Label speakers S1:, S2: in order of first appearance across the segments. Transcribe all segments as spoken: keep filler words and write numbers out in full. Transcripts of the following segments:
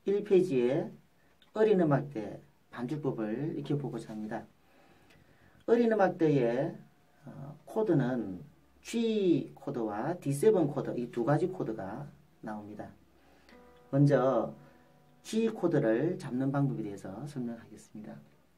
S1: 일 페이지에 어린 음악대 반주법을 익혀보고자 합니다. 어린 음악대의 어, 코드는 G 코드와 디 세븐 코드, 이 두 가지 코드가 나옵니다. 먼저 G 코드를 잡는 방법에 대해서 설명하겠습니다.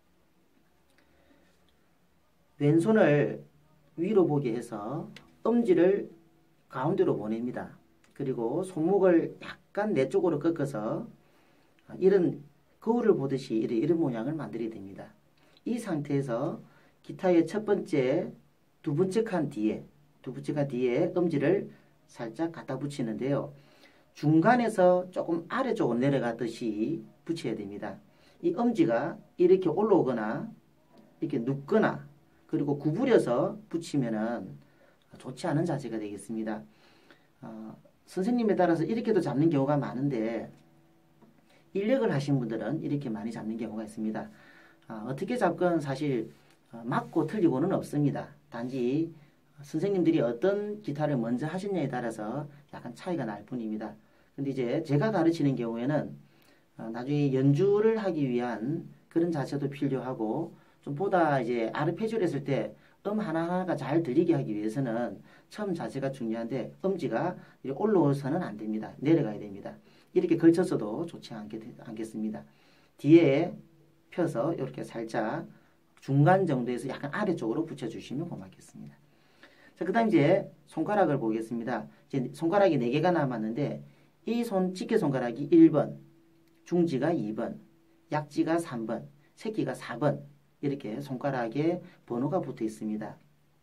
S1: 왼손을 위로 보게 해서 엄지를 가운데로 보냅니다. 그리고 손목을 약간 내 쪽으로 꺾어서 이런 거울을 보듯이 이런, 이런 모양을 만들어야 됩니다. 이 상태에서 기타의 첫 번째, 두 번째 칸 뒤에, 두 번째 칸 뒤에 엄지를 살짝 갖다 붙이는데요. 중간에서 조금 아래쪽으로 내려가듯이 붙여야 됩니다. 이 엄지가 이렇게 올라오거나 이렇게 눕거나 그리고 구부려서 붙이면은 좋지 않은 자세가 되겠습니다. 어, 선생님에 따라서 이렇게도 잡는 경우가 많은데 인력을 하신 분들은 이렇게 많이 잡는 경우가 있습니다. 어, 어떻게 잡건 사실 어, 맞고 틀리고는 없습니다. 단지 선생님들이 어떤 기타를 먼저 하시냐에 따라서 약간 차이가 날 뿐입니다. 근데 이제 제가 가르치는 경우에는 어, 나중에 연주를 하기 위한 그런 자세도 필요하고 좀 보다 이제 아르페지오를 했을 때 음 하나하나가 잘 들리게 하기 위해서는 처음 자세가 중요한데 엄지가 이렇게 올라오서는 안 됩니다. 내려가야 됩니다. 이렇게 걸쳐서도 좋지 않겠, 않겠습니다. 뒤에 펴서 이렇게 살짝 중간 정도에서 약간 아래쪽으로 붙여주시면 고맙겠습니다. 자, 그 다음 이제 손가락을 보겠습니다. 이제 손가락이 네 개가 남았는데 이 손, 집게 손가락이 일 번, 중지가 이 번, 약지가 삼 번, 새끼가 사 번 이렇게 손가락에 번호가 붙어 있습니다.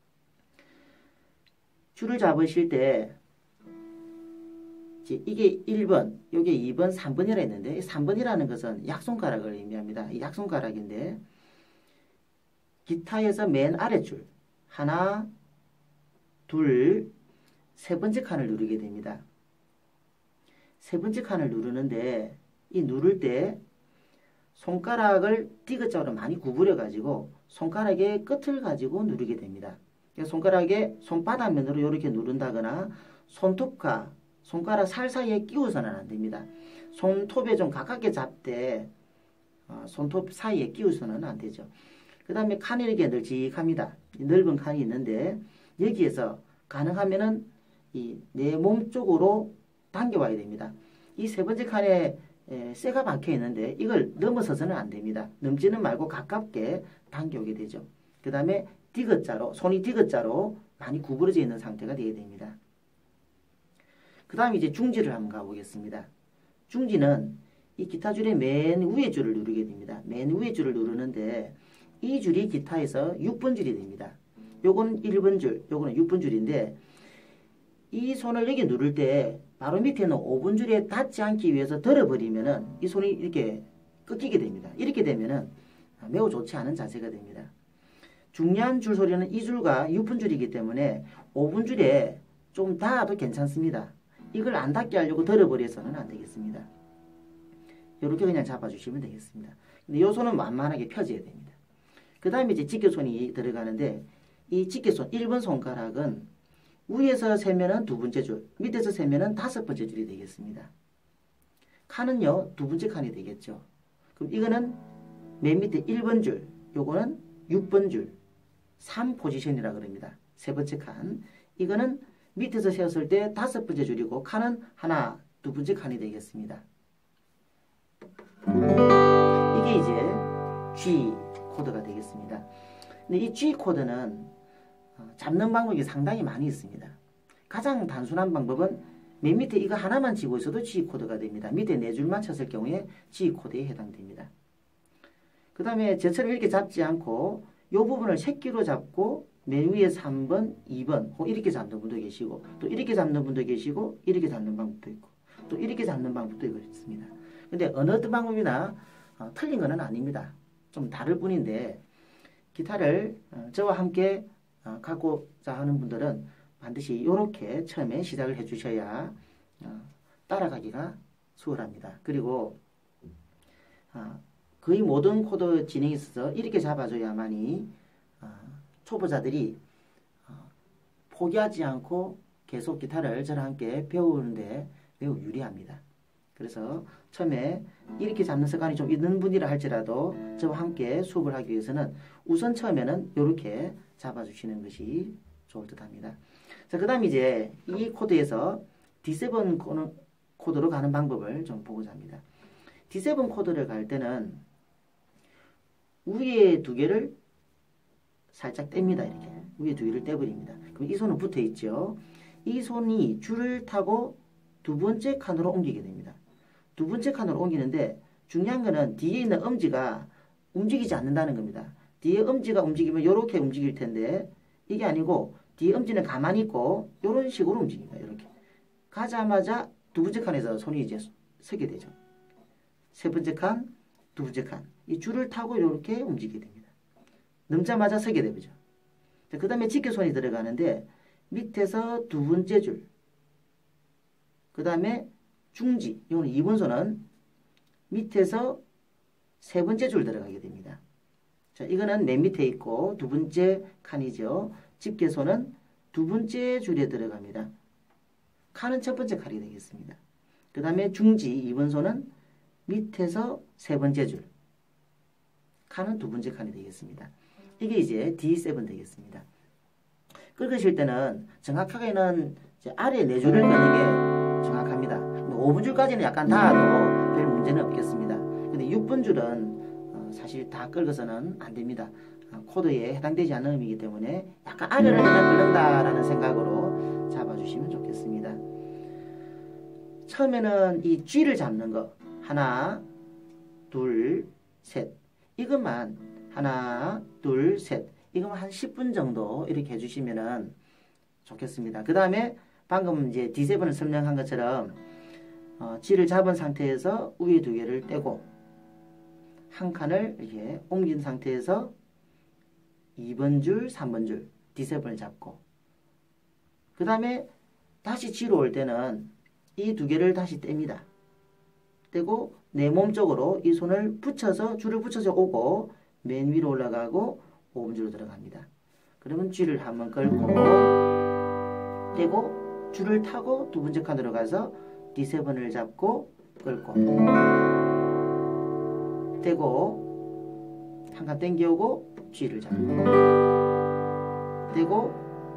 S1: 줄을 잡으실 때 이게 일 번, 이게 이 번, 삼 번이라 했는데 이 삼 번이라는 것은 약손가락을 의미합니다. 이 약손가락인데 기타에서 맨 아래줄 하나, 둘, 세 번째 칸을 누르게 됩니다. 세 번째 칸을 누르는데 이 누를 때 손가락을 디귿자로 많이 구부려 가지고 손가락의 끝을 가지고 누르게 됩니다. 손가락의 손바닥면으로 이렇게 누른다거나 손톱과 손가락 살 사이에 끼워서는 안 됩니다. 손톱에 좀 가깝게 잡되 어, 손톱 사이에 끼워서는 안 되죠. 그 다음에 칸이 이렇게 널찍합니다. 넓은 칸이 있는데 여기에서 가능하면은 이 내 몸 쪽으로 당겨와야 됩니다. 이 세 번째 칸에 에, 쇠가 박혀 있는데 이걸 넘어서서는 안 됩니다. 넘지는 말고 가깝게 당겨오게 되죠. 그 다음에 디귿자로, 손이 디귿자로 많이 구부러져 있는 상태가 되어야 됩니다. 그 다음에 이제 중지를 한번 가보겠습니다. 중지는 이 기타 줄의 맨 위에 줄을 누르게 됩니다. 맨 위에 줄을 누르는데 이 줄이 기타에서 육 번 줄이 됩니다. 요건 일 번 줄, 요거는 육 번 줄인데 이 손을 여기 누를 때 바로 밑에 있는 오 번 줄에 닿지 않기 위해서 들어버리면은 이 손이 이렇게 꺾이게 됩니다. 이렇게 되면은 매우 좋지 않은 자세가 됩니다. 중요한 줄 소리는 이 줄과 육 번 줄이기 때문에 오 번 줄에 좀 닿아도 괜찮습니다. 이걸 안 닿게 하려고 들어버려서는 안 되겠습니다. 이렇게 그냥 잡아주시면 되겠습니다. 근데 이 손은 완만하게 펴져야 됩니다. 그 다음에 이제 집게손이 들어가는데 이 집게손 일 번 손가락은 위에서 세면은 두 번째 줄, 밑에서 세면은 다섯 번째 줄이 되겠습니다. 칸은요, 두 번째 칸이 되겠죠. 그럼 이거는 맨 밑에 일 번 줄, 요거는 육 번 줄, 삼 포지션이라 그럽니다. 세 번째 칸. 이거는 밑에서 세웠을 때 다섯 번째 줄이고 칸은 하나, 두 번째 칸이 되겠습니다. 이게 이제 G 코드가 되겠습니다. 근데 이 G 코드는 잡는 방법이 상당히 많이 있습니다. 가장 단순한 방법은 맨 밑에 이거 하나만 치고 있어도 G 코드가 됩니다. 밑에 네 줄만 쳤을 경우에 G 코드에 해당됩니다. 그 다음에 저처럼 이렇게 잡지 않고 이 부분을 새끼로 잡고 맨 위에 삼 번, 이 번 이렇게 잡는 분도 계시고 또 이렇게 잡는 분도 계시고 이렇게 잡는 방법도 있고 또 이렇게 잡는 방법도 있습니다. 근데 어느 어떤 방법이나 어, 틀린 건 아닙니다. 좀 다를 뿐인데 기타를 어, 저와 함께 어, 갖고자 하는 분들은 반드시 이렇게 처음에 시작을 해 주셔야 어, 따라가기가 수월합니다. 그리고 어, 거의 모든 코드 진행에 있어서 이렇게 잡아줘야만이 어, 초보자들이 어, 포기하지 않고 계속 기타를 저랑 함께 배우는데 매우 유리합니다. 그래서 처음에 이렇게 잡는 습관이 좀 있는 분이라 할지라도 저와 함께 수업을 하기 위해서는 우선 처음에는 이렇게 잡아주시는 것이 좋을 듯 합니다. 자, 그 다음 이제 이 코드에서 디 세븐 코드로 가는 방법을 좀 보고자 합니다. 디 세븐 코드를 갈 때는 위에 두 개를 살짝 뗍니다. 이렇게 위에 두 개를 떼버립니다. 그럼 이 손은 붙어 있죠. 이 손이 줄을 타고 두 번째 칸으로 옮기게 됩니다. 두 번째 칸으로 옮기는데 중요한 거는 뒤에 있는 엄지가 움직이지 않는다는 겁니다. 뒤에 엄지가 움직이면 이렇게 움직일 텐데 이게 아니고 뒤에 엄지는 가만히 있고 이런 식으로 움직입니다. 이렇게 가자마자 두 번째 칸에서 손이 이제 서게 되죠. 세 번째 칸, 두 번째 칸. 이 줄을 타고 이렇게 움직이게 됩니다. 넘자마자 서게 되죠. 그 다음에 직계손이 들어가는데 밑에서 두 번째 줄, 그 다음에 중지, 이거는 이 번 손은 밑에서 세 번째 줄 들어가게 됩니다. 자, 이거는 맨 밑에 있고 두 번째 칸이죠. 집게손은 두 번째 줄에 들어갑니다. 칸은 첫 번째 칸이 되겠습니다. 그 다음에 중지 이 번 손은 밑에서 세 번째 줄, 칸은 두 번째 칸이 되겠습니다. 이게 이제 디 세븐 되겠습니다. 긁으실 때는 정확하게는 이제 아래 네 줄을 끄는 게 정확합니다. 오 번 줄까지는 약간 닿아도 별 문제는 없겠습니다. 근데 육 번 줄은 사실 다 긁어서는 안 됩니다. 코드에 해당되지 않는 의미이기 때문에 약간 아래를 그냥 긁는다라는 생각으로 잡아주시면 좋겠습니다. 처음에는 이 G를 잡는 거 하나, 둘, 셋 이것만 하나, 둘, 셋 이것만 한 십 분 정도 이렇게 해주시면 좋겠습니다. 그 다음에 방금 이제 디 세븐을 설명한 것처럼 어, G를 잡은 상태에서 위에 두 개를 떼고 한 칸을 이렇게 옮긴 상태에서 이 번 줄, 삼 번 줄 디 세븐을 잡고 그 다음에 다시 G로 올 때는 이 두 개를 다시 뗍니다. 떼고 내 몸 쪽으로 이 손을 붙여서 줄을 붙여서 오고 맨 위로 올라가고 오 번 줄로 들어갑니다. 그러면 G를 한번 끌고 떼고 줄을 타고 두 번째 칸으로 가서 디 세븐을 잡고 끌고 떼고 한 칸 당겨오고 G를 잡고 떼고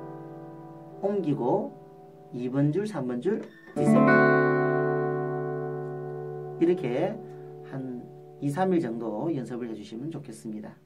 S1: 옮기고 이 번 줄, 삼 번 줄 디 세븐 이렇게 한 이, 삼 일 정도 연습을 해주시면 좋겠습니다.